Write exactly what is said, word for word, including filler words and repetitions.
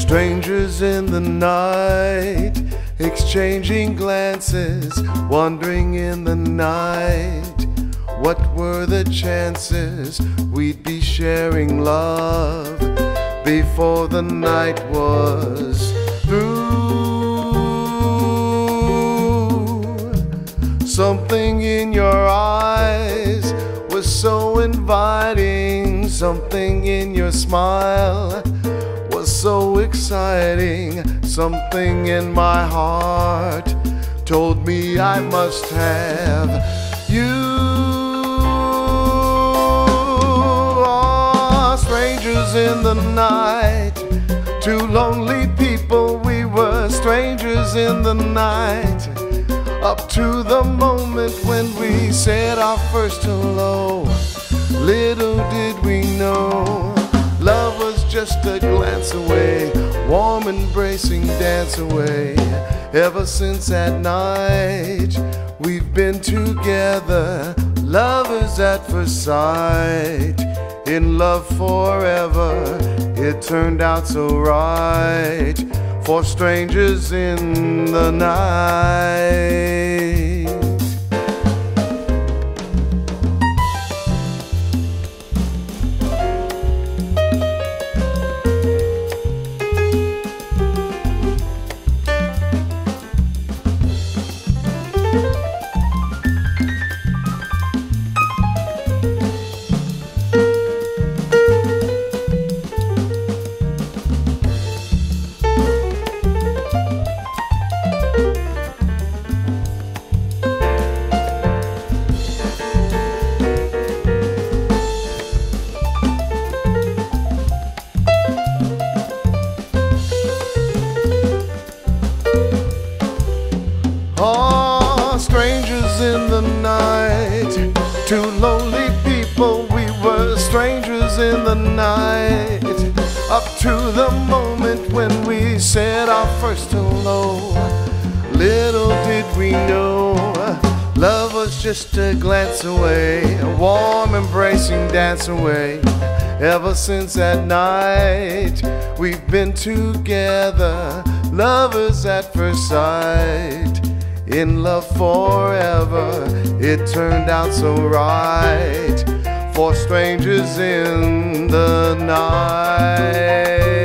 Strangers in the night, exchanging glances, wandering in the night. What were the chances we'd be sharing love before the night was through? Something in your eyes was so inviting, something in your smile was so exciting, something in my heart told me I must have you. Oh, strangers in the night, two lonely people, we were strangers in the night, up to the moment when we said our first hello. Little did we know love was just a glance away, warm embracing dance away. Ever since that night we've been together, lovers at first sight, in love forever. It turned out so right for strangers in the night. Oh, strangers in the night, two lonely people, we were strangers in the night, up to the moment when we said our first hello. Little did we know love was just a glance away, a warm embracing dance away. Ever since that night we've been together, lovers at first sight, in love forever. It turned out so right for strangers in the night.